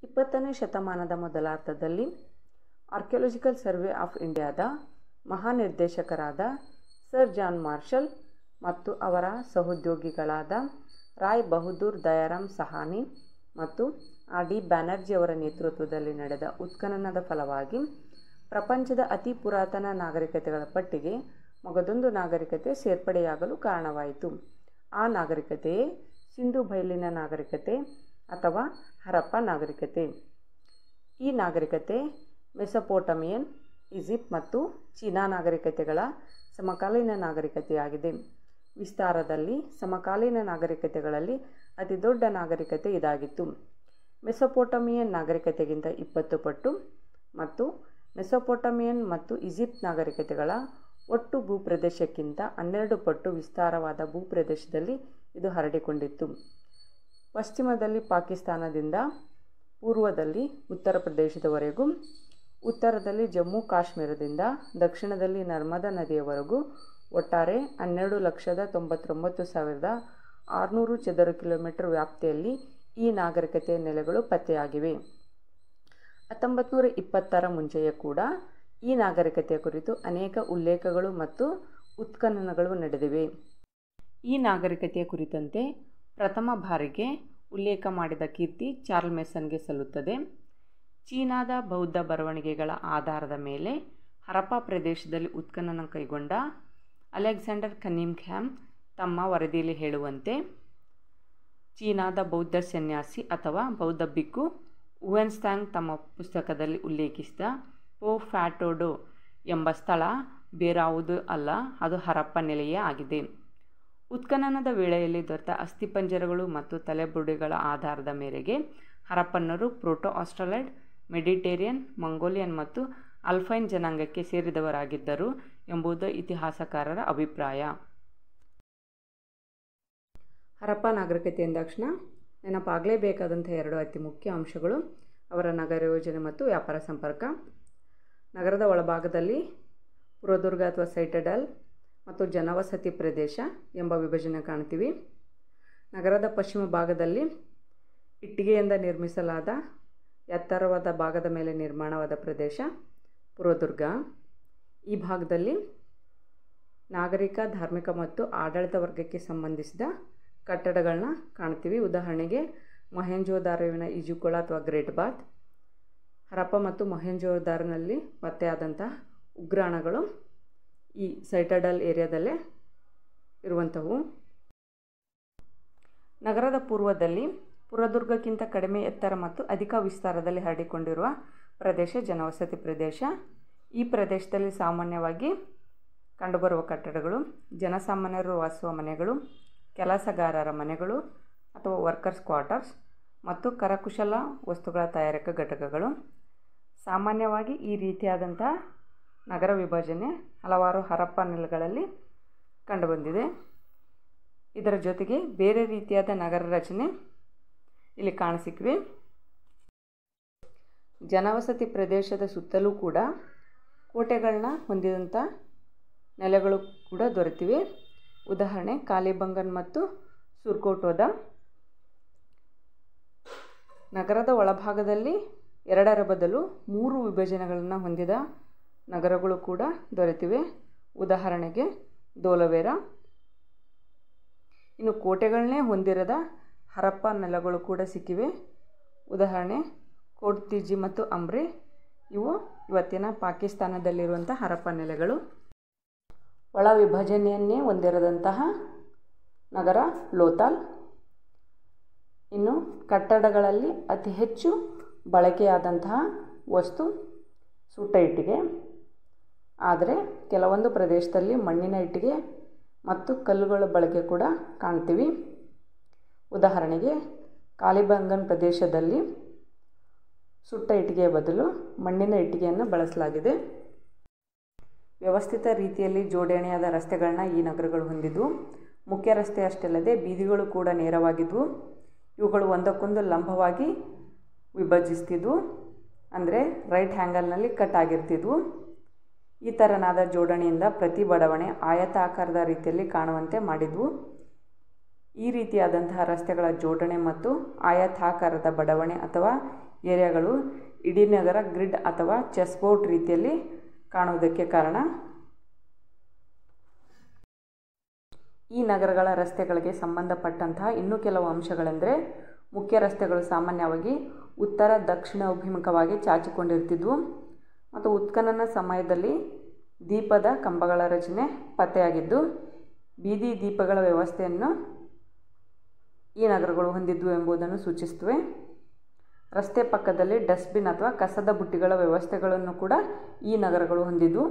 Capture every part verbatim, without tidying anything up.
ಇಪ್ಪತ್ತನೇ ಶತಮಾನದ ಮೊದಲಾರ್ಧದಲ್ಲಿ archaeological survey of ಇಂಡಿಯಾದ ಮಹಾನಿರ್ದೇಶಕರಾದ ಸರ್ ಜಾನ್ ಮಾರ್ಷಲ್ ಮತ್ತು ಅವರ ಸಹೋದ್ಯೋಗಿಗಳಾದ ರಾಯ್ ಬಹದ್ದೂರ್ ದಯಾರಾಮ್ ಸಹಾನಿ ಮತ್ತು ಆರ್ ಡಿ ಬ್ಯಾನರ್ಜಿಯವರ ನೇತೃತ್ವದಲ್ಲಿ ನಡೆದ ಉತ್ಖನನದ ಫಲವಾಗಿ ಪ್ರಪಂಚದ ಅತಿ ಪುರಾತನ ನಾಗರಿಕತೆಗಳ ಪಟ್ಟಿಗೆ ಮಗದೊಂದು ನಾಗರಿಕತೆ ಸೇರ್ಪಡೆಯಾಗಲು ಕಾರಣವಾಯಿತು. ಆ ನಾಗರಿಕತೆಯೇ ಸಿಂಧು ಬಯಲಿನ ನಾಗರಿಕತೆ ಅಥವಾ ಹರಪ್ಪ ನಾಗರಿಕತೆ. ಈ ನಾಗರಿಕತೆ ಮೆಸೊಪೊಟೇಮಿಯನ್, ಈಜಿಪ್ಟ್ ಮತ್ತು ಚೀನಾ ನಾಗರಿಕತೆಗಳ ಸಮಕಾಲೀನ ನಾಗರಿಕತೆಯಾಗಿದೆ. ವಿಸ್ತಾರದಲ್ಲಿ ಸಮಕಾಲೀನ ನಾಗರಿಕತೆಗಳಲ್ಲಿ ಅತಿ ದೊಡ್ಡ ನಾಗರಿಕತೆ ಇದಾಗಿತ್ತು. ಮೆಸೊಪೊಟೇಮಿಯನ್ ನಾಗರಿಕತೆಗಿಂತ ಇಪ್ಪತ್ತು ಪಟ್ಟು ಮತ್ತು ಮೆಸೊಪೊಟೇಮಿಯನ್ ಮತ್ತು ಈಜಿಪ್ಟ್ ನಾಗರಿಕತೆಗಳ ಒಟ್ಟು ಭೂಪ್ರದೇಶಕ್ಕಿಂತ ಹನ್ನೆರಡು ಪಟ್ಟು ವಿಸ್ತಾರವಾದ ಭೂಪ್ರದೇಶದಲ್ಲಿ ಇದು ಹರಡಿಕೊಂಡಿತ್ತು. ಪಶ್ಚಿಮದಲ್ಲಿ ಪಾಕಿಸ್ತಾನದಿಂದ ಪೂರ್ವದಲ್ಲಿ ಉತ್ತರ ಪ್ರದೇಶದವರೆಗೂ, ಉತ್ತರದಲ್ಲಿ ಜಮ್ಮು ಕಾಶ್ಮೀರದಿಂದ ದಕ್ಷಿಣದಲ್ಲಿ ನರ್ಮದಾ ನದಿಯವರೆಗೂ ಒಟ್ಟಾರೆ ಹನ್ನೆರಡು ಲಕ್ಷದ ತೊಂಬತ್ತೊಂಬತ್ತು ಸಾವಿರದ ಆರುನೂರು ಚದರ ಕಿಲೋಮೀಟರ್ ವ್ಯಾಪ್ತಿಯಲ್ಲಿ ಈ ನಾಗರಿಕತೆಯ ನೆಲೆಗಳು ಪತ್ತೆಯಾಗಿವೆ. ಹತ್ತೊಂಬತ್ತು ನೂರ ಇಪ್ಪತ್ತರ ಮುಂಚೆಯೇ ಕೂಡ ಈ ನಾಗರಿಕತೆಯ ಕುರಿತು ಅನೇಕ ಉಲ್ಲೇಖಗಳು ಮತ್ತು ಉತ್ಖನನಗಳು ನಡೆದಿವೆ. ಈ ನಾಗರಿಕತೆಯ ಕುರಿತಂತೆ ಪ್ರಥಮ ಬಾರಿಗೆ ಉಲ್ಲೇಖ ಮಾಡಿದ ಕೀರ್ತಿ ಚಾರ್ಲ್ಸ್ ಮೇಸನ್ಗೆ ಸಲ್ಲುತ್ತದೆ. ಚೀನಾದ ಬೌದ್ಧ ಬರವಣಿಗೆಗಳ ಆಧಾರದ ಮೇಲೆ ಹರಪ್ಪ ಪ್ರದೇಶದಲ್ಲಿ ಉತ್ಖನನ ಕೈಗೊಂಡ ಅಲೆಕ್ಸಾಂಡರ್ ಕನಿಂಗ್ಹ್ಯಾಮ್ ತಮ್ಮ ವರದಿಯಲ್ಲಿ ಹೇಳುವಂತೆ, ಚೀನಾದ ಬೌದ್ಧ ಸನ್ಯಾಸಿ ಅಥವಾ ಬೌದ್ಧ ಬಿಕ್ಕು ಹುಯೆನ್ಸಾಂಗ್ ತಮ್ಮ ಪುಸ್ತಕದಲ್ಲಿ ಉಲ್ಲೇಖಿಸಿದ ಪೋ ಫ್ಯಾಟೋಡೋ ಎಂಬ ಸ್ಥಳ ಬೇರಾವುದೂ ಅಲ್ಲ, ಅದು ಹರಪ್ಪ ನೆಲೆಯೇ ಆಗಿದೆ. ಉತ್ಖನನದ ವೇಳೆಯಲ್ಲಿ ದೊರೆತ ಅಸ್ಥಿಪಂಜರಗಳು ಮತ್ತು ತಲೆಬುರುಡೆಗಳ ಆಧಾರದ ಮೇರೆಗೆ ಹರಪ್ಪನ್ನರು ಪ್ರೋಟೋ ಆಸ್ಟ್ರಲಾಯ್ಡ್, ಮೆಡಿಟೇರಿಯನ್, ಮಂಗೋಲಿಯನ್ ಮತ್ತು ಅಲ್ಪೈನ್ ಜನಾಂಗಕ್ಕೆ ಸೇರಿದವರಾಗಿದ್ದರು ಎಂಬುದು ಇತಿಹಾಸಕಾರರ ಅಭಿಪ್ರಾಯ. ಹರಪ್ಪ ನಾಗರಿಕತೆ ಎಂದಾಕ್ಷಣ ನೆನಪಾಗಲೇಬೇಕಾದಂಥ ಎರಡು ಅತಿ ಮುಖ್ಯ ಅಂಶಗಳು ಅವರ ನಗರ ಯೋಜನೆ ಮತ್ತು ವ್ಯಾಪಾರ ಸಂಪರ್ಕ. ನಗರದ ಒಳಭಾಗದಲ್ಲಿ ಪುರದುರ್ಗ ಅಥವಾ ಸೈಟಡಲ್ ಮತ್ತು ಜನವಸತಿ ಪ್ರದೇಶ ಎಂಬ ವಿಭಜನೆ ಕಾಣ್ತೀವಿ. ನಗರದ ಪಶ್ಚಿಮ ಭಾಗದಲ್ಲಿ ಇಟ್ಟಿಗೆಯಿಂದ ನಿರ್ಮಿಸಲಾದ ಎತ್ತರವಾದ ಭಾಗದ ಮೇಲೆ ನಿರ್ಮಾಣವಾದ ಪ್ರದೇಶ ಪುರದುರ್ಗ. ಈ ಭಾಗದಲ್ಲಿ ನಾಗರಿಕ, ಧಾರ್ಮಿಕ ಮತ್ತು ಆಡಳಿತ ವರ್ಗಕ್ಕೆ ಸಂಬಂಧಿಸಿದ ಕಟ್ಟಡಗಳನ್ನ ಕಾಣ್ತೀವಿ. ಉದಾಹರಣೆಗೆ ಮೊಹೆಂಜೊದಾರೊವಿನ ಈಜುಕೊಳ ಅಥವಾ ಗ್ರೇಟ್ ಬಾತ್. ಹರಪ್ಪ ಮತ್ತು ಮೊಹೆಂಜೊದಾರೊನಲ್ಲಿ ಪತ್ತೆಯಾದಂತಹ ಉಗ್ರಾಣಗಳು ಈ ಸೈಟಡಲ್ ಏರಿಯಾದಲ್ಲೇ ಇರುವಂಥವು. ನಗರದ ಪೂರ್ವದಲ್ಲಿ ಪುರದುರ್ಗಕ್ಕಿಂತ ಕಡಿಮೆ ಎತ್ತರ ಮತ್ತು ಅಧಿಕ ವಿಸ್ತಾರದಲ್ಲಿ ಹರಡಿಕೊಂಡಿರುವ ಪ್ರದೇಶ ಜನವಸತಿ ಪ್ರದೇಶ. ಈ ಪ್ರದೇಶದಲ್ಲಿ ಸಾಮಾನ್ಯವಾಗಿ ಕಂಡುಬರುವ ಕಟ್ಟಡಗಳು ಜನಸಾಮಾನ್ಯರು ವಾಸಿಸುವ ಮನೆಗಳು, ಕೆಲಸಗಾರರ ಮನೆಗಳು ಅಥವಾ ವರ್ಕರ್ಸ್ ಕ್ವಾರ್ಟರ್ಸ್ ಮತ್ತು ಕರಕುಶಲ ವಸ್ತುಗಳ ತಯಾರಕ ಘಟಕಗಳು. ಸಾಮಾನ್ಯವಾಗಿ ಈ ರೀತಿಯಾದಂಥ ನಗರ ವಿಭಜನೆ ಹಲವಾರು ಹರಪ್ಪ ನೆಲೆಗಳಲ್ಲಿ ಕಂಡುಬಂದಿದೆ. ಇದರ ಜೊತೆಗೆ ಬೇರೆ ರೀತಿಯಾದ ನಗರ ರಚನೆ ಇಲ್ಲಿ ಕಾಣಸಿಕ್ಕಿವೆ. ಜನವಸತಿ ಪ್ರದೇಶದ ಸುತ್ತಲೂ ಕೂಡ ಕೋಟೆಗಳನ್ನ ಹೊಂದಿದಂಥ ನೆಲೆಗಳು ಕೂಡ ದೊರೆತಿವೆ. ಉದಾಹರಣೆ ಕಾಲಿಬಂಗನ್ ಮತ್ತು ಸುರ್ಕೋಟೋದ. ನಗರದ ಒಳಭಾಗದಲ್ಲಿ ಎರಡರ ಬದಲು ಮೂರು ವಿಭಜನೆಗಳನ್ನು ಹೊಂದಿದ ನಗರಗಳು ಕೂಡ ದೊರೆತಿವೆ. ಉದಾಹರಣೆಗೆ ದೋಲವೇರ. ಇನ್ನು ಕೋಟೆಗಳನ್ನೇ ಹೊಂದಿರದ ಹರಪ್ಪ ನೆಲೆಗಳು ಕೂಡ ಸಿಕ್ಕಿವೆ. ಉದಾಹರಣೆ ಕೋಟ್ತಿಜಿ ಮತ್ತು ಅಂಬ್ರೆ. ಇವು ಇವತ್ತಿನ ಪಾಕಿಸ್ತಾನದಲ್ಲಿರುವಂಥ ಹರಪ್ಪ ನೆಲೆಗಳು. ಒಳ ವಿಭಜನೆಯನ್ನೇ ಹೊಂದಿರದಂತಹ ನಗರ ಲೋಥಾಲ್. ಇನ್ನು ಕಟ್ಟಡಗಳಲ್ಲಿ ಅತಿ ಹೆಚ್ಚು ಬಳಕೆಯಾದಂತಹ ವಸ್ತು ಸುಟ್ಟ ಇಟ್ಟಿಗೆ. ಆದರೆ ಕೆಲವೊಂದು ಪ್ರದೇಶದಲ್ಲಿ ಮಣ್ಣಿನ ಇಟ್ಟಿಗೆ ಮತ್ತು ಕಲ್ಲುಗಳ ಬಳಕೆ ಕೂಡ ಕಾಣ್ತೀವಿ. ಉದಾಹರಣೆಗೆ ಕಾಲಿಬಂಗನ್ ಪ್ರದೇಶದಲ್ಲಿ ಸುಟ್ಟ ಇಟ್ಟಿಗೆಯ ಬದಲು ಮಣ್ಣಿನ ಇಟ್ಟಿಗೆಯನ್ನು ಬಳಸಲಾಗಿದೆ. ವ್ಯವಸ್ಥಿತ ರೀತಿಯಲ್ಲಿ ಜೋಡಣೆಯಾದ ರಸ್ತೆಗಳನ್ನ ಈ ನಗರಗಳು ಹೊಂದಿದ್ವು. ಮುಖ್ಯ ರಸ್ತೆ ಅಷ್ಟೇ ಅಲ್ಲದೆ ಬೀದಿಗಳು ಕೂಡ ನೇರವಾಗಿದ್ವು. ಇವುಗಳು ಒಂದಕ್ಕೊಂದು ಲಂಬವಾಗಿ ವಿಭಜಿಸ್ತಿದ್ವು, ಅಂದರೆ ರೈಟ್ ಹ್ಯಾಂಗಲ್ನಲ್ಲಿ ಕಟ್ ಆಗಿರ್ತಿದ್ವು. ಈ ಥರನಾದ ಜೋಡಣೆಯಿಂದ ಪ್ರತಿ ಬಡಾವಣೆ ಆಯತಾಕಾರದ ರೀತಿಯಲ್ಲಿ ಕಾಣುವಂತೆ ಮಾಡಿದ್ವು. ಈ ರೀತಿಯಾದಂತಹ ರಸ್ತೆಗಳ ಜೋಡಣೆ ಮತ್ತು ಆಯತಾಕಾರದ ಬಡಾವಣೆ ಅಥವಾ ಏರಿಯಾಗಳು ಇಡೀ ನಗರ ಗ್ರಿಡ್ ಅಥವಾ ಚೆಸ್ ಬೋರ್ಡ್ ರೀತಿಯಲ್ಲಿ ಕಾಣುವುದಕ್ಕೆ ಕಾರಣ. ಈ ನಗರಗಳ ರಸ್ತೆಗಳಿಗೆ ಸಂಬಂಧಪಟ್ಟಂತಹ ಇನ್ನೂ ಕೆಲವು ಅಂಶಗಳೆಂದರೆ, ಮುಖ್ಯ ರಸ್ತೆಗಳು ಸಾಮಾನ್ಯವಾಗಿ ಉತ್ತರ ದಕ್ಷಿಣ ಅಭಿಮುಖವಾಗಿ ಚಾಚಿಕೊಂಡಿರ್ತಿದ್ವು ಮತ್ತು ಉತ್ಖನನ ಸಮಯದಲ್ಲಿ ದೀಪದ ಕಂಬಗಳ ರಚನೆ ಪತ್ತೆಯಾಗಿದ್ದು ಬೀದಿ ದೀಪಗಳ ವ್ಯವಸ್ಥೆಯನ್ನು ಈ ನಗರಗಳು ಹೊಂದಿದ್ವು ಎಂಬುದನ್ನು ಸೂಚಿಸುತ್ತವೆ. ರಸ್ತೆ ಪಕ್ಕದಲ್ಲಿ ಡಸ್ಟ್ಬಿನ್ ಅಥವಾ ಕಸದ ಬುಟ್ಟಿಗಳ ವ್ಯವಸ್ಥೆಗಳನ್ನು ಕೂಡ ಈ ನಗರಗಳು ಹೊಂದಿದ್ವು.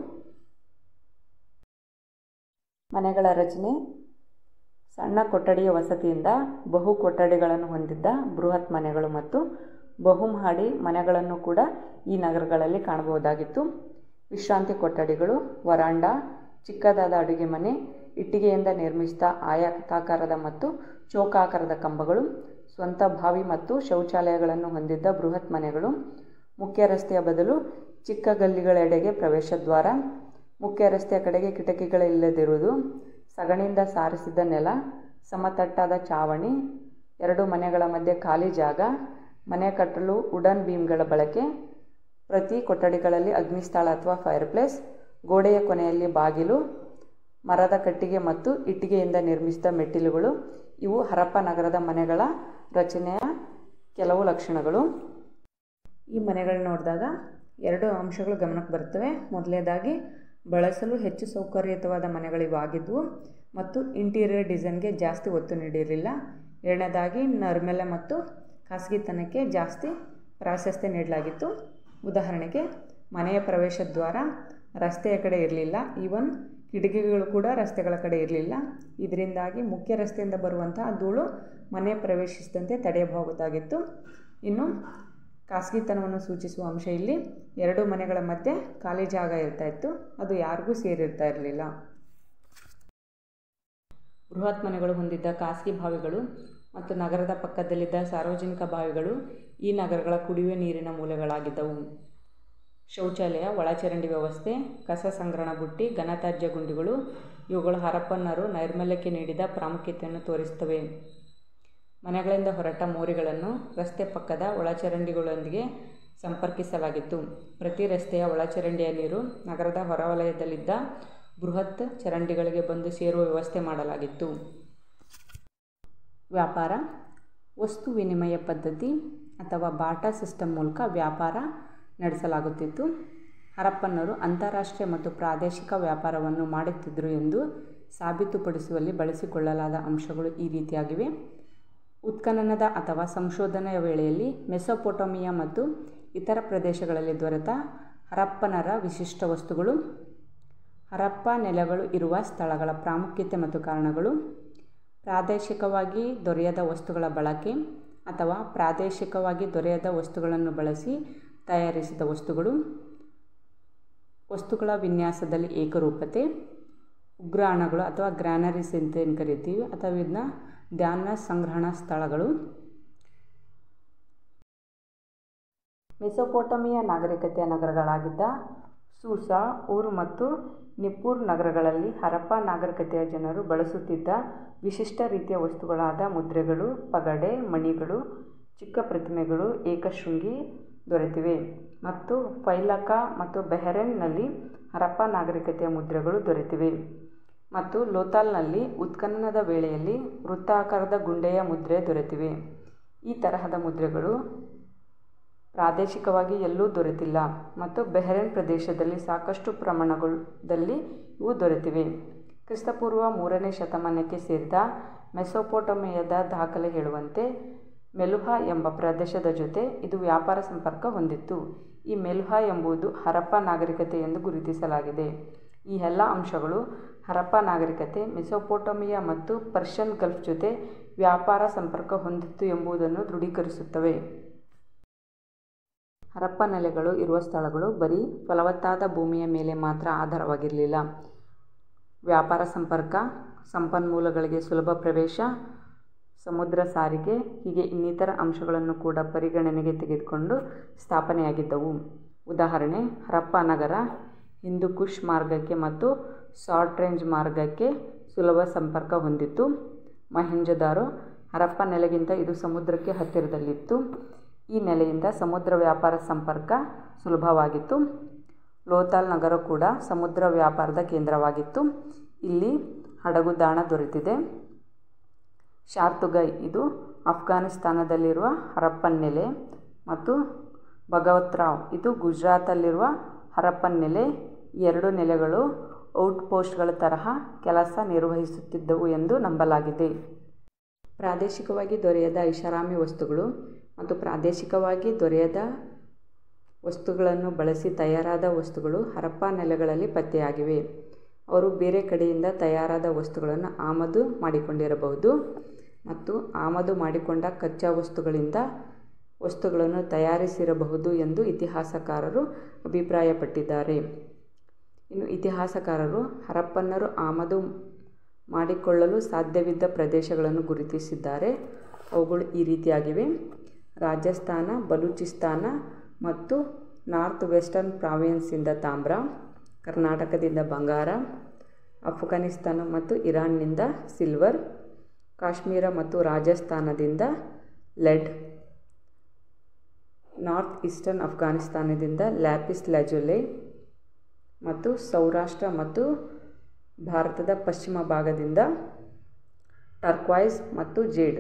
ಮನೆಗಳ ರಚನೆ ಸಣ್ಣ ಕೊಠಡಿಯ ವಸತಿಯಿಂದ ಬಹು ಕೊಠಡಿಗಳನ್ನು ಹೊಂದಿದ್ದ ಬೃಹತ್ ಮನೆಗಳು ಮತ್ತು ಬಹುಮಹಡಿ ಮನೆಗಳನ್ನು ಕೂಡ ಈ ನಗರಗಳಲ್ಲಿ ಕಾಣಬಹುದಾಗಿತ್ತು. ವಿಶ್ರಾಂತಿ ಕೊಠಡಿಗಳು, ವರಾಂಡಾ, ಚಿಕ್ಕದಾದ ಅಡುಗೆ ಮನೆ, ಇಟ್ಟಿಗೆಯಿಂದ ನಿರ್ಮಿಸಿದ ಆಯತಾಕಾರದ ಮತ್ತು ಚೌಕಾಕಾರದ ಕಂಬಗಳು, ಸ್ವಂತ ಬಾವಿ ಮತ್ತು ಶೌಚಾಲಯಗಳನ್ನು ಹೊಂದಿದ್ದ ಬೃಹತ್ ಮನೆಗಳು, ಮುಖ್ಯ ರಸ್ತೆಯ ಬದಲು ಚಿಕ್ಕ ಗಲ್ಲಿಗಳೆಡೆಗೆ ಪ್ರವೇಶ ದ್ವಾರ, ಮುಖ್ಯ ರಸ್ತೆಯ ಕಡೆಗೆ ಕಿಟಕಿಗಳಿಲ್ಲದಿರುವುದು, ಸಗಣಿಯಿಂದ ಸಾರಿಸಿದ ನೆಲ, ಸಮತಟ್ಟಾದ ಚಾವಣಿ, ಎರಡು ಮನೆಗಳ ಮಧ್ಯೆ ಖಾಲಿ ಜಾಗ, ಮನೆ ಕಟ್ಟಲು ವುಡನ್ ಬೀಮ್ಗಳ ಬಳಕೆ, ಪ್ರತಿ ಕೊಠಡಿಗಳಲ್ಲಿ ಅಗ್ನಿಸ್ಥಳ ಅಥವಾ ಫೈರ್ಪ್ಲೇಸ್, ಗೋಡೆಯ ಕೊನೆಯಲ್ಲಿ ಬಾಗಿಲು, ಮರದ ಕಟ್ಟಿಗೆ ಮತ್ತು ಇಟ್ಟಿಗೆಯಿಂದ ನಿರ್ಮಿಸಿದ ಮೆಟ್ಟಿಲುಗಳು ಇವು ಹರಪ್ಪ ನಗರದ ಮನೆಗಳ ರಚನೆಯ ಕೆಲವು ಲಕ್ಷಣಗಳು. ಈ ಮನೆಗಳು ನೋಡಿದಾಗ ಎರಡು ಅಂಶಗಳು ಗಮನಕ್ಕೆ ಬರ್ತವೆ. ಮೊದಲನೇದಾಗಿ ಬಳಸಲು ಹೆಚ್ಚು ಸೌಕರ್ಯಯುತವಾದ ಮನೆಗಳಿವಾಗಿದ್ದವು ಮತ್ತು ಇಂಟೀರಿಯರ್ ಡಿಸೈನ್ಗೆ ಜಾಸ್ತಿ ಒತ್ತು ನೀಡಿರಲಿಲ್ಲ. ಎರಡನೇದಾಗಿ ನರ್ಮೆಲೆ ಮತ್ತು ಖಾಸಗಿತನಕ್ಕೆ ಜಾಸ್ತಿ ಪ್ರಾಶಸ್ತ್ಯ ನೀಡಲಾಗಿತ್ತು. ಉದಾಹರಣೆಗೆ ಮನೆಯ ಪ್ರವೇಶ ದ್ವಾರ ರಸ್ತೆಯ ಕಡೆ ಇರಲಿಲ್ಲ, ಈವನ್ ಕಿಟಕಿಗಳು ಕೂಡ ರಸ್ತೆಗಳ ಕಡೆ ಇರಲಿಲ್ಲ. ಇದರಿಂದಾಗಿ ಮುಖ್ಯ ರಸ್ತೆಯಿಂದ ಬರುವಂತಹ ಧೂಳು ಮನೆ ಪ್ರವೇಶಿಸಿದಂತೆ ತಡೆಯಬಹುದಾಗಿತ್ತು. ಇನ್ನು ಖಾಸಗಿತನವನ್ನು ಸೂಚಿಸುವ ಅಂಶ ಇಲ್ಲಿ ಎರಡು ಮನೆಗಳ ಮಧ್ಯೆ ಖಾಲಿ ಜಾಗ ಇರ್ತಾ ಇತ್ತು, ಅದು ಯಾರಿಗೂ ಸೇರಿರ್ತಾ ಇರಲಿಲ್ಲ. ಬೃಹತ್ ಮನೆಗಳು ಹೊಂದಿದ್ದ ಖಾಸಗಿ ಬಾವಿಗಳು ಮತ್ತು ನಗರದ ಪಕ್ಕದಲ್ಲಿದ್ದ ಸಾರ್ವಜನಿಕ ಬಾವಿಗಳು ಈ ನಗರಗಳ ಕುಡಿಯುವ ನೀರಿನ ಮೂಲಗಳಾಗಿದ್ದವು. ಶೌಚಾಲಯ, ಒಳಚರಂಡಿ ವ್ಯವಸ್ಥೆ, ಕಸ ಸಂಗ್ರಹಣ ಬುಟ್ಟಿ, ಘನತ್ಯಾಜ್ಯ ಗುಂಡಿಗಳು ಇವುಗಳು ಹರಪ್ಪನ್ನರು ನೈರ್ಮಲ್ಯಕ್ಕೆ ನೀಡಿದ ಪ್ರಾಮುಖ್ಯತೆಯನ್ನು ತೋರಿಸುತ್ತವೆ. ಮನೆಗಳಿಂದ ಹೊರಟ ಮೋರಿಗಳನ್ನು ರಸ್ತೆ ಪಕ್ಕದ ಒಳಚರಂಡಿಗಳೊಂದಿಗೆ ಸಂಪರ್ಕಿಸಲಾಗಿತ್ತು. ಪ್ರತಿ ರಸ್ತೆಯ ಒಳಚರಂಡಿಯ ನೀರು ನಗರದ ಹೊರವಲಯದಲ್ಲಿದ್ದ ಬೃಹತ್ ಚರಂಡಿಗಳಿಗೆ ಬಂದು ಸೇರುವ ವ್ಯವಸ್ಥೆ ಮಾಡಲಾಗಿತ್ತು. ವ್ಯಾಪಾರ, ವಸ್ತು ವಿನಿಮಯ ಪದ್ಧತಿ ಅಥವಾ ಬಾರ್ಟರ್ ಸಿಸ್ಟಮ್ ಮೂಲಕ ವ್ಯಾಪಾರ ನಡೆಸಲಾಗುತ್ತಿತ್ತು. ಹರಪ್ಪನ್ನರು ಅಂತಾರಾಷ್ಟ್ರೀಯ ಮತ್ತು ಪ್ರಾದೇಶಿಕ ವ್ಯಾಪಾರವನ್ನು ಮಾಡುತ್ತಿದ್ದರು ಎಂದು ಸಾಬೀತುಪಡಿಸುವಲ್ಲಿ ಬಳಸಿಕೊಳ್ಳಲಾದ ಅಂಶಗಳು ಈ ರೀತಿಯಾಗಿವೆ. ಉತ್ಖನನದ ಅಥವಾ ಸಂಶೋಧನೆಯ ವೇಳೆಯಲ್ಲಿ ಮೆಸೊಪೊಟೇಮಿಯಾ ಮತ್ತು ಇತರ ಪ್ರದೇಶಗಳಲ್ಲಿ ದೊರೆತ ಹರಪ್ಪನರ ವಿಶಿಷ್ಟ ವಸ್ತುಗಳು, ಹರಪ್ಪ ನೆಲೆಗಳು ಇರುವ ಸ್ಥಳಗಳ ಪ್ರಾಮುಖ್ಯತೆ ಮತ್ತು ಕಾರಣಗಳು, ಪ್ರಾದೇಶಿಕವಾಗಿ ದೊರೆಯದ ವಸ್ತುಗಳ ಬಳಕೆ ಅಥವಾ ಪ್ರಾದೇಶಿಕವಾಗಿ ದೊರೆಯದ ವಸ್ತುಗಳನ್ನು ಬಳಸಿ ತಯಾರಿಸಿದ ವಸ್ತುಗಳು, ವಸ್ತುಗಳ ವಿನ್ಯಾಸದಲ್ಲಿ ಏಕರೂಪತೆ, ಉಗ್ರಾಣಗಳು ಅಥವಾ ಗ್ರ್ಯಾನರೀಸ್ ಅಂತ ಏನು ಕರಿತೀವಿ ಅಥವಾ ಇದನ್ನ ಧಾನ್ಯ ಸಂಗ್ರಹಣಾ ಸ್ಥಳಗಳು. ಮೆಸೊಪೊಟೇಮಿಯಾ ನಾಗರಿಕತೆಯ ನಗರಗಳಾಗಿದ್ದ ಸೂಸಾ, ಊರ್ ಮತ್ತು ನಿಪ್ಪೂರ್ ನಗರಗಳಲ್ಲಿ ಹರಪ್ಪ ನಾಗರಿಕತೆಯ ಜನರು ಬಳಸುತ್ತಿದ್ದ ವಿಶಿಷ್ಟ ರೀತಿಯ ವಸ್ತುಗಳಾದ ಮುದ್ರೆಗಳು, ಪಗಡೆ, ಮಣಿಗಳು, ಚಿಕ್ಕ ಪ್ರತಿಮೆಗಳು ಏಕಶೃಂಗಿ ದೊರೆತಿವೆ ಮತ್ತು ಫೈಲಕ ಮತ್ತು ಬೆಹರೇನ್ನಲ್ಲಿ ಹರಪ್ಪ ನಾಗರಿಕತೆಯ ಮುದ್ರೆಗಳು ದೊರೆತಿವೆ ಮತ್ತು ಲೋಥಾಲ್ನಲ್ಲಿ ಉತ್ಖನನದ ವೇಳೆಯಲ್ಲಿ ವೃತ್ತಾಕಾರದ ಗುಂಡೆಯ ಮುದ್ರೆ ದೊರೆತಿವೆ. ಈ ತರಹದ ಮುದ್ರೆಗಳು ಪ್ರಾದೇಶಿಕವಾಗಿ ಎಲ್ಲೂ ದೊರೆತಿಲ್ಲ ಮತ್ತು ಬೆಹರೇನ್ ಪ್ರದೇಶದಲ್ಲಿ ಸಾಕಷ್ಟು ಪ್ರಮಾಣದಲ್ಲಿ ಇವು ದೊರೆತಿವೆ. ಕ್ರಿಸ್ತಪೂರ್ವ ಮೂರನೇ ಶತಮಾನಕ್ಕೆ ಸೇರಿದ ಮೆಸೊಪೊಟೇಮಿಯಾದ ದಾಖಲೆ ಹೇಳುವಂತೆ ಮೆಲುಹಾ ಎಂಬ ಪ್ರದೇಶದ ಜೊತೆ ಇದು ವ್ಯಾಪಾರ ಸಂಪರ್ಕ ಹೊಂದಿತ್ತು. ಈ ಮೆಲುಹಾ ಎಂಬುದು ಹರಪ್ಪ ನಾಗರಿಕತೆ ಎಂದು ಗುರುತಿಸಲಾಗಿದೆ. ಈ ಎಲ್ಲ ಅಂಶಗಳು ಹರಪ್ಪ ನಾಗರಿಕತೆ ಮೆಸೊಪೊಟೇಮಿಯಾ ಮತ್ತು ಪರ್ಷಿಯನ್ ಗಲ್ಫ್ ಜೊತೆ ವ್ಯಾಪಾರ ಸಂಪರ್ಕ ಹೊಂದಿತ್ತು ಎಂಬುದನ್ನು ದೃಢೀಕರಿಸುತ್ತವೆ. ಹರಪ್ಪ ನೆಲೆಗಳು ಇರುವ ಸ್ಥಳಗಳು ಬರೀ ಫಲವತ್ತಾದ ಭೂಮಿಯ ಮೇಲೆ ಮಾತ್ರ ಆಧಾರವಾಗಿರಲಿಲ್ಲ. ವ್ಯಾಪಾರ ಸಂಪರ್ಕ, ಸಂಪನ್ಮೂಲಗಳಿಗೆ ಸುಲಭ ಪ್ರವೇಶ, ಸಮುದ್ರ ಸಾರಿಗೆ ಹೀಗೆ ಇನ್ನಿತರ ಅಂಶಗಳನ್ನು ಕೂಡ ಪರಿಗಣನೆಗೆ ತೆಗೆದುಕೊಂಡು ಸ್ಥಾಪನೆಯಾಗಿದ್ದವು. ಉದಾಹರಣೆ, ಹರಪ್ಪ ನಗರ ಹಿಂದೂಕುಷ್ ಮಾರ್ಗಕ್ಕೆ ಮತ್ತು ಶಾರ್ಟ್ ರೇಂಜ್ ಮಾರ್ಗಕ್ಕೆ ಸುಲಭ ಸಂಪರ್ಕ ಹೊಂದಿತ್ತು ಮೊಹೆಂಜೊದಾರೋ ಹರಪ್ಪ ನೆಲೆಗಿಂತ ಇದು ಸಮುದ್ರಕ್ಕೆ ಹತ್ತಿರದಲ್ಲಿತ್ತು. ಈ ನೆಲೆಯಿಂದ ಸಮುದ್ರ ವ್ಯಾಪಾರ ಸಂಪರ್ಕ ಸುಲಭವಾಗಿತ್ತು. ಲೋಥಾಲ್ ನಗರ ಕೂಡ ಸಮುದ್ರ ವ್ಯಾಪಾರದ ಕೇಂದ್ರವಾಗಿತ್ತು. ಇಲ್ಲಿ ಹಡಗುದಾಣ ದೊರೆತಿದೆ. ಶಾರ್ತುಗೈ ಇದು ಅಫ್ಘಾನಿಸ್ತಾನದಲ್ಲಿರುವ ಹರಪ್ಪನ್ ನೆಲೆ ಮತ್ತು ಭಗವತ್ರಾವ್ ಇದು ಗುಜರಾತಲ್ಲಿರುವ ಹರಪ್ಪನ್ ನೆಲೆ. ಎರಡು ನೆಲೆಗಳು ಔಟ್ಪೋಸ್ಟ್ಗಳ ತರಹ ಕೆಲಸ ನಿರ್ವಹಿಸುತ್ತಿದ್ದವು ಎಂದು ನಂಬಲಾಗಿದೆ. ಪ್ರಾದೇಶಿಕವಾಗಿ ದೊರೆಯದ ಐಷಾರಾಮಿ ವಸ್ತುಗಳು ಮತ್ತು ಪ್ರಾದೇಶಿಕವಾಗಿ ದೊರೆಯದ ವಸ್ತುಗಳನ್ನು ಬಳಸಿ ತಯಾರಾದ ವಸ್ತುಗಳು ಹರಪ್ಪ ನೆಲೆಗಳಲ್ಲಿ ಪತ್ತೆಯಾಗಿವೆ. ಅವರು ಬೇರೆ ಕಡೆಯಿಂದ ತಯಾರಾದ ವಸ್ತುಗಳನ್ನು ಆಮದು ಮಾಡಿಕೊಂಡಿರಬಹುದು ಮತ್ತು ಆಮದು ಮಾಡಿಕೊಂಡ ಕಚ್ಚಾ ವಸ್ತುಗಳಿಂದ ವಸ್ತುಗಳನ್ನು ತಯಾರಿಸಿರಬಹುದು ಎಂದು ಇತಿಹಾಸಕಾರರು ಅಭಿಪ್ರಾಯಪಟ್ಟಿದ್ದಾರೆ. ಇನ್ನು ಇತಿಹಾಸಕಾರರು ಹರಪ್ಪನ್ನರು ಆಮದು ಮಾಡಿಕೊಳ್ಳಲು ಸಾಧ್ಯವಿದ್ದ ಪ್ರದೇಶಗಳನ್ನು ಗುರುತಿಸಿದ್ದಾರೆ. ಅವುಗಳು ಈ ರೀತಿಯಾಗಿವೆ: ರಾಜಸ್ಥಾನ, ಬಲೂಚಿಸ್ತಾನ ಮತ್ತು ನಾರ್ತ್ ವೆಸ್ಟರ್ನ್ ಪ್ರಾವಿನ್ಸಿಂದ ತಾಮ್ರ, ಕರ್ನಾಟಕದಿಂದ ಬಂಗಾರ, ಅಫ್ಘಾನಿಸ್ತಾನ ಮತ್ತು ಇರಾನ್ನಿಂದ ಸಿಲ್ವರ್, ಕಾಶ್ಮೀರ ಮತ್ತು ರಾಜಸ್ಥಾನದಿಂದ ಲೆಡ್, ನಾರ್ತ್ ಈಸ್ಟರ್ನ್ ಅಫ್ಘಾನಿಸ್ತಾನದಿಂದ ಲ್ಯಾಪಿಸ್ ಲಾಜುಲಿ ಮತ್ತು ಸೌರಾಷ್ಟ್ರ ಮತ್ತು ಭಾರತದ ಪಶ್ಚಿಮ ಭಾಗದಿಂದ ಟರ್ಕ್ವಾಯ್ಸ್ ಮತ್ತು ಜೇಡ್.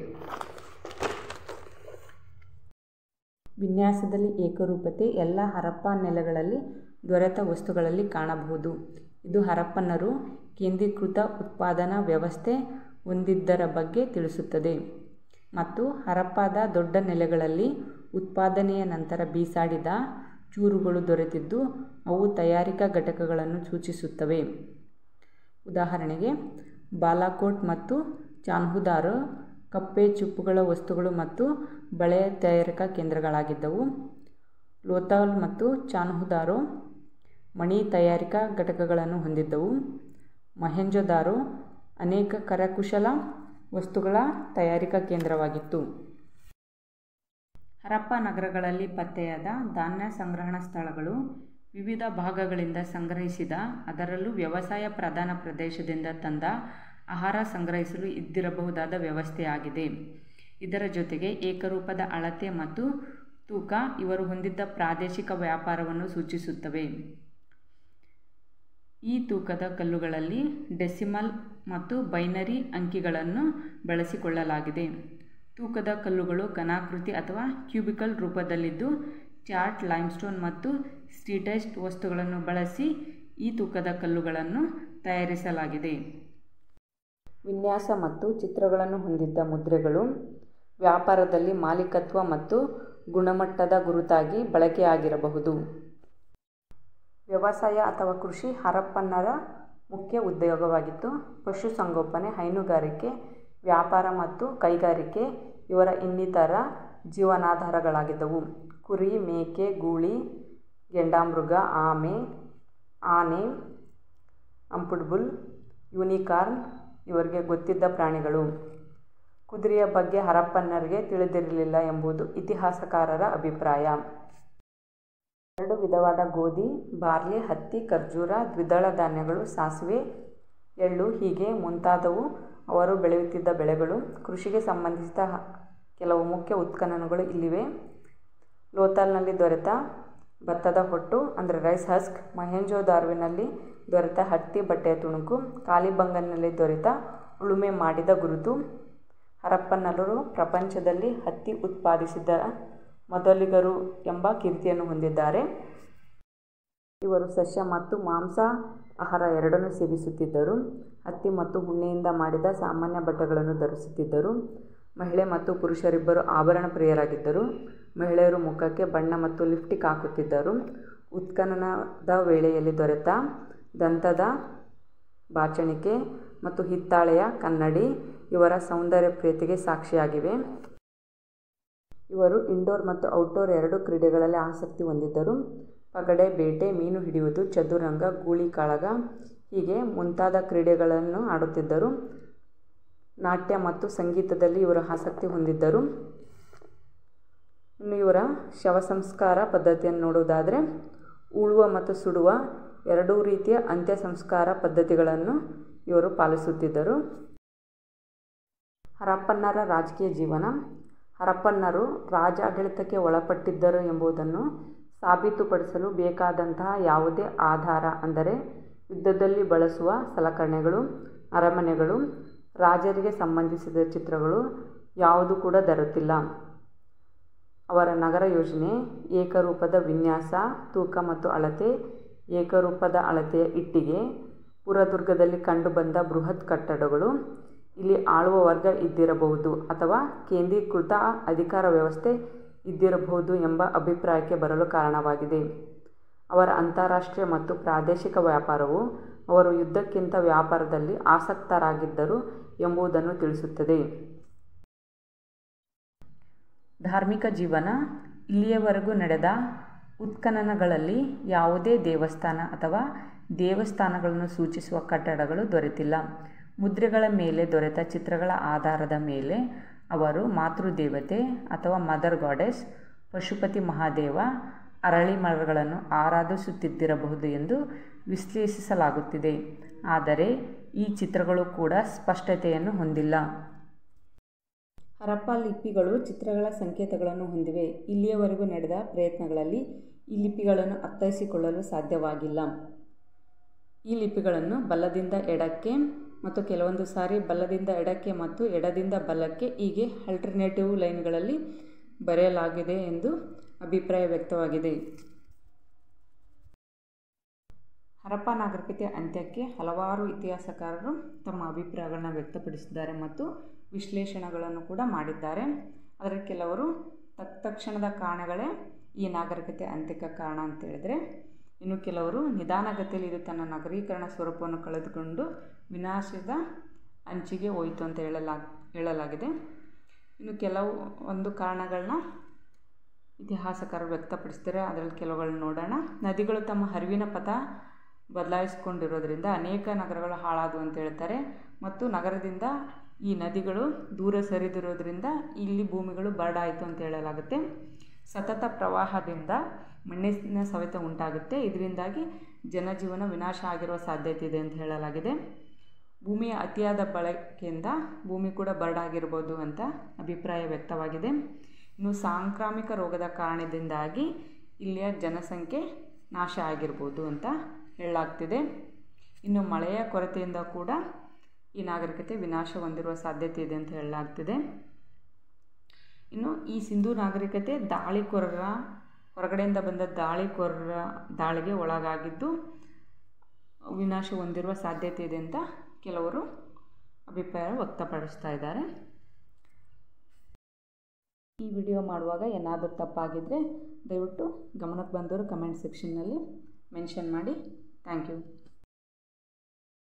ವಿನ್ಯಾಸದಲ್ಲಿ ಏಕರೂಪತೆ ಎಲ್ಲ ಹರಪ್ಪ ನೆಲೆಗಳಲ್ಲಿ ದೊರೆತ ವಸ್ತುಗಳಲ್ಲಿ ಕಾಣಬಹುದು. ಇದು ಹರಪ್ಪನ್ನರು ಕೇಂದ್ರೀಕೃತ ಉತ್ಪಾದನಾ ವ್ಯವಸ್ಥೆ ಹೊಂದಿದ್ದರ ಬಗ್ಗೆ ತಿಳಿಸುತ್ತದೆ ಮತ್ತು ಹರಪ್ಪದ ದೊಡ್ಡ ನೆಲೆಗಳಲ್ಲಿ ಉತ್ಪಾದನೆಯ ನಂತರ ಬೀಸಾಡಿದ ಚೂರುಗಳು ದೊರೆತಿದ್ದು ಅವು ತಯಾರಿಕಾ ಘಟಕಗಳನ್ನು ಸೂಚಿಸುತ್ತವೆ. ಉದಾಹರಣೆಗೆ ಬಾಲಾಕೋಟ್ ಮತ್ತು ಚಾನ್ಹುದಾರೋ ಕಪ್ಪೆ ಚಿಪ್ಪುಗಳ ವಸ್ತುಗಳು ಮತ್ತು ಬಳೆಯ ತಯಾರಿಕಾ ಕೇಂದ್ರಗಳಾಗಿದ್ದವು. ಲೋಥಾಲ್ ಮತ್ತು ಚಾನ್ಹುದಾರೋ ಮಣಿ ತಯಾರಿಕಾ ಘಟಕಗಳನ್ನು ಹೊಂದಿದ್ದವು. ಮೊಹೆಂಜೊದಾರೋ ಅನೇಕ ಕರಕುಶಲ ವಸ್ತುಗಳ ತಯಾರಿಕಾ ಕೇಂದ್ರವಾಗಿತ್ತು. ಹರಪ್ಪ ನಗರಗಳಲ್ಲಿ ಪತ್ತೆಯಾದ ಧಾನ್ಯ ಸಂಗ್ರಹಣಾ ಸ್ಥಳಗಳು ವಿವಿಧ ಭಾಗಗಳಿಂದ ಸಂಗ್ರಹಿಸಿದ, ಅದರಲ್ಲೂ ವ್ಯವಸಾಯ ಪ್ರಧಾನ ಪ್ರದೇಶದಿಂದ ತಂದ ಆಹಾರ ಸಂಗ್ರಹಿಸಲು ಇದ್ದಿರಬಹುದಾದ ವ್ಯವಸ್ಥೆಯಾಗಿದೆ. ಇದರ ಜೊತೆಗೆ ಏಕರೂಪದ ಅಳತೆ ಮತ್ತು ತೂಕ ಇವರು ಹೊಂದಿದ್ದ ಪ್ರಾದೇಶಿಕ ವ್ಯಾಪಾರವನ್ನು ಸೂಚಿಸುತ್ತವೆ. ಈ ತೂಕದ ಕಲ್ಲುಗಳಲ್ಲಿ ಡೆಸಿಮಲ್ ಮತ್ತು ಬೈನರಿ ಅಂಕಿಗಳನ್ನು ಬಳಸಿಕೊಳ್ಳಲಾಗಿದೆ. ತೂಕದ ಕಲ್ಲುಗಳು ಘನಾಕೃತಿ ಅಥವಾ ಕ್ಯೂಬಿಕಲ್ ರೂಪದಲ್ಲಿದ್ದು ಚಾರ್ಟ್, ಲೈಮ್ಸ್ಟೋನ್ ಮತ್ತು ಸ್ಟೀಟೈಸ್ಟ್ ವಸ್ತುಗಳನ್ನು ಬಳಸಿ ಈ ತೂಕದ ಕಲ್ಲುಗಳನ್ನು ತಯಾರಿಸಲಾಗಿದೆ. ವಿನ್ಯಾಸ ಮತ್ತು ಚಿತ್ರಗಳನ್ನು ಹೊಂದಿದ್ದ ಮುದ್ರೆಗಳು ವ್ಯಾಪಾರದಲ್ಲಿ ಮಾಲೀಕತ್ವ ಮತ್ತು ಗುಣಮಟ್ಟದ ಗುರುತಾಗಿ ಬಳಕೆಯಾಗಿರಬಹುದು. ವ್ಯವಸಾಯ ಅಥವಾ ಕೃಷಿ ಹರಪ್ಪನ್ನರ ಮುಖ್ಯ ಉದ್ಯೋಗವಾಗಿತ್ತು. ಪಶುಸಂಗೋಪನೆ, ಹೈನುಗಾರಿಕೆ, ವ್ಯಾಪಾರ ಮತ್ತು ಕೈಗಾರಿಕೆ ಇವರ ಇನ್ನಿತರ ಜೀವನಾಧಾರಗಳಾಗಿದ್ದವು. ಕುರಿ, ಮೇಕೆ, ಗೂಳಿ, ಗೆಂಡಾಮೃಗ, ಆಮೆ, ಆನೆ, ಅಂಪುಡ್ ಬುಲ್, ಯೂನಿಕಾರ್ನ್ ಇವರಿಗೆ ಗೊತ್ತಿದ್ದ ಪ್ರಾಣಿಗಳು. ಕುದುರೆಯ ಬಗ್ಗೆ ಹರಪ್ಪನ್ನರಿಗೆ ತಿಳಿದಿರಲಿಲ್ಲ ಎಂಬುದು ಇತಿಹಾಸಕಾರರ ಅಭಿಪ್ರಾಯ. ಎರಡು ವಿಧವಾದ ಗೋಧಿ, ಬಾರ್ಲಿ, ಹತ್ತಿ, ಖರ್ಜೂರ, ದ್ವಿದಳ ಧಾನ್ಯಗಳು, ಸಾಸಿವೆ, ಎಳ್ಳು ಹೀಗೆ ಮುಂತಾದವು ಅವರು ಬೆಳೆಯುತ್ತಿದ್ದ ಬೆಳೆಗಳು. ಕೃಷಿಗೆ ಸಂಬಂಧಿಸಿದ ಕೆಲವು ಮುಖ್ಯ ಉತ್ಖನನಗಳು ಇಲ್ಲಿವೆ. ಲೋಥಾಲ್ನಲ್ಲಿ ದೊರೆತ ಭತ್ತದ ಹೊಟ್ಟು ಅಂದರೆ ರೈಸ್ ಹಸ್ಕ್, ಮೊಹೆಂಜೊದಾರೋವಿನಲ್ಲಿ ದೊರೆತ ಹತ್ತಿ ಬಟ್ಟೆಯ ತುಣುಕು, ಕಾಲಿಬಂಗನ್ನಲ್ಲಿ ದೊರೆತ ಉಳುಮೆ ಮಾಡಿದ ಗುರುತು. ಹರಪ್ಪನ್ನರು ಪ್ರಪಂಚದಲ್ಲಿ ಹತ್ತಿ ಉತ್ಪಾದಿಸಿದ ಮೊದಲಿಗರು ಎಂಬ ಕೀರ್ತಿಯನ್ನು ಹೊಂದಿದ್ದಾರೆ. ಇವರು ಸಸ್ಯ ಮತ್ತು ಮಾಂಸ ಆಹಾರ ಎರಡನ್ನೂ ಸೇವಿಸುತ್ತಿದ್ದರು. ಹತ್ತಿ ಮತ್ತು ಉಣ್ಣೆಯಿಂದ ಮಾಡಿದ ಸಾಮಾನ್ಯ ಬಟ್ಟೆಗಳನ್ನು ಧರಿಸುತ್ತಿದ್ದರು. ಮಹಿಳೆ ಮತ್ತು ಪುರುಷರಿಬ್ಬರು ಆಭರಣ ಪ್ರಿಯರಾಗಿದ್ದರು. ಮಹಿಳೆಯರು ಮುಖಕ್ಕೆ ಬಣ್ಣ ಮತ್ತು ಲಿಪ್ಸ್ಟಿಕ್ ಹಾಕುತ್ತಿದ್ದರು. ಉತ್ಖನನದ ವೇಳೆಯಲ್ಲಿ ದೊರೆತ ದಂತದ ಬಾಚಣಿಕೆ ಮತ್ತು ಹಿತ್ತಾಳೆಯ ಕನ್ನಡಿ ಇವರ ಸೌಂದರ್ಯ ಪ್ರೀತಿಗೆ ಸಾಕ್ಷಿಯಾಗಿವೆ. ಇವರು ಇಂಡೋರ್ ಮತ್ತು ಔಟ್ಡೋರ್ ಎರಡೂ ಕ್ರೀಡೆಗಳಲ್ಲಿ ಆಸಕ್ತಿ ಹೊಂದಿದ್ದರು. ಪಗಡೆ, ಬೇಟೆ, ಮೀನು ಹಿಡಿಯುವುದು, ಚದುರಂಗ, ಗೂಳಿ ಕಾಳಗ ಹೀಗೆ ಮುಂತಾದ ಕ್ರೀಡೆಗಳನ್ನು ಆಡುತ್ತಿದ್ದರು. ನಾಟ್ಯ ಮತ್ತು ಸಂಗೀತದಲ್ಲಿ ಇವರು ಆಸಕ್ತಿ ಹೊಂದಿದ್ದರು. ಇನ್ನು ಇವರ ಶವ ಸಂಸ್ಕಾರ ಪದ್ಧತಿಯನ್ನು ನೋಡುವುದಾದರೆ ಉಳುವ ಮತ್ತು ಸುಡುವ ಎರಡೂ ರೀತಿಯ ಅಂತ್ಯ ಸಂಸ್ಕಾರ ಪದ್ಧತಿಗಳನ್ನು ಇವರು ಪಾಲಿಸುತ್ತಿದ್ದರು. ಹರಪ್ಪನ್ನರ ರಾಜಕೀಯ ಜೀವನ. ಹರಪ್ಪನ್ನರು ರಾಜಾಡಳಿತಕ್ಕೆ ಒಳಪಟ್ಟಿದ್ದರು ಎಂಬುದನ್ನು ಸಾಬೀತುಪಡಿಸಲು ಬೇಕಾದಂತಹ ಯಾವುದೇ ಆಧಾರ, ಅಂದರೆ ಯುದ್ಧದಲ್ಲಿ ಬಳಸುವ ಸಲಕರಣೆಗಳು, ಅರಮನೆಗಳು, ರಾಜರಿಗೆ ಸಂಬಂಧಿಸಿದ ಚಿತ್ರಗಳು ಯಾವುದೂ ಕೂಡ ದೊರೆತಿಲ್ಲ. ಅವರ ನಗರ ಯೋಜನೆ, ಏಕರೂಪದ ವಿನ್ಯಾಸ, ತೂಕ ಮತ್ತು ಅಳತೆ, ಏಕರೂಪದ ಅಳತೆಯ ಇಟ್ಟಿಗೆ, ಪುರದುರ್ಗದಲ್ಲಿ ಕಂಡುಬಂದ ಬೃಹತ್ ಕಟ್ಟಡಗಳು, ಇಲ್ಲಿ ಆಳುವ ವರ್ಗ ಇದ್ದಿರಬಹುದು ಅಥವಾ ಕೇಂದ್ರೀಕೃತ ಅಧಿಕಾರ ವ್ಯವಸ್ಥೆ ಇದ್ದಿರಬಹುದು ಎಂಬ ಅಭಿಪ್ರಾಯಕ್ಕೆ ಬರಲು ಕಾರಣವಾಗಿದೆ. ಅವರ ಅಂತಾರಾಷ್ಟ್ರೀಯ ಮತ್ತು ಪ್ರಾದೇಶಿಕ ವ್ಯಾಪಾರವು ಅವರು ಯುದ್ಧಕ್ಕಿಂತ ವ್ಯಾಪಾರದಲ್ಲಿ ಆಸಕ್ತರಾಗಿದ್ದರು ಎಂಬುದನ್ನು ತಿಳಿಸುತ್ತದೆ. ಧಾರ್ಮಿಕ ಜೀವನ. ಇಲ್ಲಿಯವರೆಗೂ ನಡೆದ ಉತ್ಖನನಗಳಲ್ಲಿ ಯಾವುದೇ ದೇವಸ್ಥಾನ ಅಥವಾ ದೇವಸ್ಥಾನಗಳನ್ನು ಸೂಚಿಸುವ ಕಟ್ಟಡಗಳು ದೊರೆತಿಲ್ಲ. ಮುದ್ರೆಗಳ ಮೇಲೆ ದೊರೆತ ಚಿತ್ರಗಳ ಆಧಾರದ ಮೇಲೆ ಅವರು ಮಾತೃದೇವತೆ ಅಥವಾ ಮದರ್ ಗಾಡೆಸ್, ಪಶುಪತಿ ಮಹಾದೇವ, ಅರಳಿ ಮರಗಳನ್ನು ಆರಾಧಿಸುತ್ತಿದ್ದಿರಬಹುದು ಎಂದು ವಿಶ್ಲೇಷಿಸಲಾಗುತ್ತಿದೆ. ಆದರೆ ಈ ಚಿತ್ರಗಳು ಕೂಡ ಸ್ಪಷ್ಟತೆಯನ್ನು ಹೊಂದಿಲ್ಲ. ಹರಪ್ಪ ಲಿಪಿಗಳು ಚಿತ್ರಗಳ ಸಂಕೇತಗಳನ್ನು ಹೊಂದಿವೆ. ಇಲ್ಲಿಯವರೆಗೂ ನಡೆದ ಪ್ರಯತ್ನಗಳಲ್ಲಿ ಈ ಲಿಪಿಗಳನ್ನು ಅರ್ಥೈಸಿಕೊಳ್ಳಲು ಸಾಧ್ಯವಾಗಿಲ್ಲ. ಈ ಲಿಪಿಗಳನ್ನು ಬಲದಿಂದ ಎಡಕ್ಕೆ ಮತ್ತು ಕೆಲವೊಂದು ಸಾರಿ ಬಲದಿಂದ ಎಡಕ್ಕೆ ಮತ್ತು ಎಡದಿಂದ ಬಲಕ್ಕೆ ಹೀಗೆ ಆಲ್ಟರ್ನೇಟಿವ್ ಲೈನ್ಗಳಲ್ಲಿ ಬರೆಯಲಾಗಿದೆ ಎಂದು ಅಭಿಪ್ರಾಯ ವ್ಯಕ್ತವಾಗಿದೆ. ಹರಪ್ಪ ನಾಗರಿಕತೆ ಅಂತ್ಯಕ್ಕೆ ಹಲವಾರು ಇತಿಹಾಸಕಾರರು ತಮ್ಮ ಅಭಿಪ್ರಾಯಗಳನ್ನು ವ್ಯಕ್ತಪಡಿಸಿದ್ದಾರೆ ಮತ್ತು ವಿಶ್ಲೇಷಣೆಗಳನ್ನು ಕೂಡ ಮಾಡಿದ್ದಾರೆ. ಅದರ ಕೆಲವರು ತತ್ಕ್ಷಣದ ಕಾರಣಗಳೇ ಈ ನಾಗರಿಕತೆ ಅಂತ್ಯಕ್ಕೆ ಕಾರಣ ಅಂತ ಹೇಳಿದರೆ, ಇನ್ನು ಕೆಲವರು ನಿಧಾನಗತಿಯಲ್ಲಿ ಇದು ತನ್ನ ನಗರೀಕರಣ ಸ್ವರೂಪವನ್ನು ಕಳೆದುಕೊಂಡು ವಿನಾಶದ ಅಂಚಿಗೆ ಹೋಯಿತು ಅಂತ ಹೇಳಲಾ ಹೇಳಲಾಗಿದೆ. ಇನ್ನು ಕೆಲವು ಒಂದು ಕಾರಣಗಳನ್ನ ಇತಿಹಾಸಕಾರರು ವ್ಯಕ್ತಪಡಿಸ್ತಾರೆ. ಅದರಲ್ಲಿ ಕೆಲವುಗಳನ್ನ ನೋಡೋಣ. ನದಿಗಳು ತಮ್ಮ ಹರಿವಿನ ಪಥ ಬದಲಾಯಿಸಿಕೊಂಡಿರೋದ್ರಿಂದ ಅನೇಕ ನಗರಗಳು ಹಾಳಾದವು ಅಂತ ಹೇಳ್ತಾರೆ ಮತ್ತು ನಗರದಿಂದ ಈ ನದಿಗಳು ದೂರ ಸರಿದಿರೋದ್ರಿಂದ ಇಲ್ಲಿ ಭೂಮಿಗಳು ಬರಡಾಯಿತು ಅಂತ ಹೇಳಲಾಗುತ್ತೆ. ಸತತ ಪ್ರವಾಹದಿಂದ ಮಣ್ಣಿನ ಸವೆತ ಉಂಟಾಗುತ್ತೆ. ಇದರಿಂದಾಗಿ ಜನಜೀವನ ವಿನಾಶ ಆಗಿರುವ ಸಾಧ್ಯತೆ ಇದೆ ಅಂತ ಹೇಳಲಾಗಿದೆ. ಭೂಮಿಯ ಅತಿಯಾದ ಬಳಕೆಯಿಂದ ಭೂಮಿ ಕೂಡ ಬರಡಾಗಿರ್ಬೋದು ಅಂತ ಅಭಿಪ್ರಾಯ ವ್ಯಕ್ತವಾಗಿದೆ. ಇನ್ನು ಸಾಂಕ್ರಾಮಿಕ ರೋಗದ ಕಾರಣದಿಂದಾಗಿ ಇಲ್ಲಿಯ ಜನಸಂಖ್ಯೆ ನಾಶ ಆಗಿರ್ಬೋದು ಅಂತ ಹೇಳಲಾಗ್ತಿದೆ. ಇನ್ನು ಮಳೆಯ ಕೊರತೆಯಿಂದ ಕೂಡ ಈ ನಾಗರಿಕತೆ ವಿನಾಶ ಹೊಂದಿರುವ ಸಾಧ್ಯತೆ ಇದೆ ಅಂತ ಹೇಳಲಾಗ್ತಿದೆ. ಇನ್ನು ಈ ಸಿಂಧೂ ನಾಗರಿಕತೆ ದಾಳಿಕೋರರ ಹೊರಗಡೆಯಿಂದ ಬಂದ ದಾಳಿಕೋರರ ದಾಳಿಗೆ ಒಳಗಾಗಿದ್ದು ವಿನಾಶ ಹೊಂದಿರುವ ಸಾಧ್ಯತೆ ಇದೆ ಅಂತ ಕೆಲವರು ಅಭಿಪ್ರಾಯ ವ್ಯಕ್ತಪಡಿಸ್ತಾ ಇದ್ದಾರೆ. ಈ ವಿಡಿಯೋ ಮಾಡುವಾಗ ಏನಾದರೂ ತಪ್ಪಾಗಿದ್ದರೆ ದಯವಿಟ್ಟು ಗಮನಕ್ಕೆ ಬಂದವರು ಕಮೆಂಟ್ ಸೆಕ್ಷನ್ನಲ್ಲಿ ಮೆನ್ಷನ್ ಮಾಡಿ. Thank you.